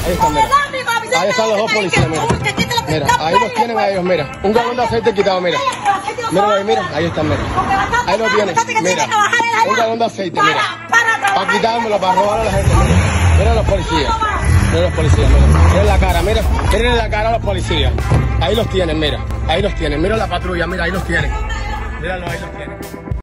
Ahí están, mira. Ahí están los dos policías, mira. Mira, ahí los tienen a ellos, mira. Un galón de aceite quitado, mira. Mira, ahí, mira, ahí están, mira. Ahí lo tienen, mira. Un galón de aceite, mira. Para quitármelo, para robar a la gente, mira. Mira los policías. Mira los policías, mira. Miren la cara, mira. Miren la cara a los policías. Ahí los tienen, mira. Ahí los tienen. Mira la patrulla, mira, ahí los tienen. Míralo, ahí los tienen.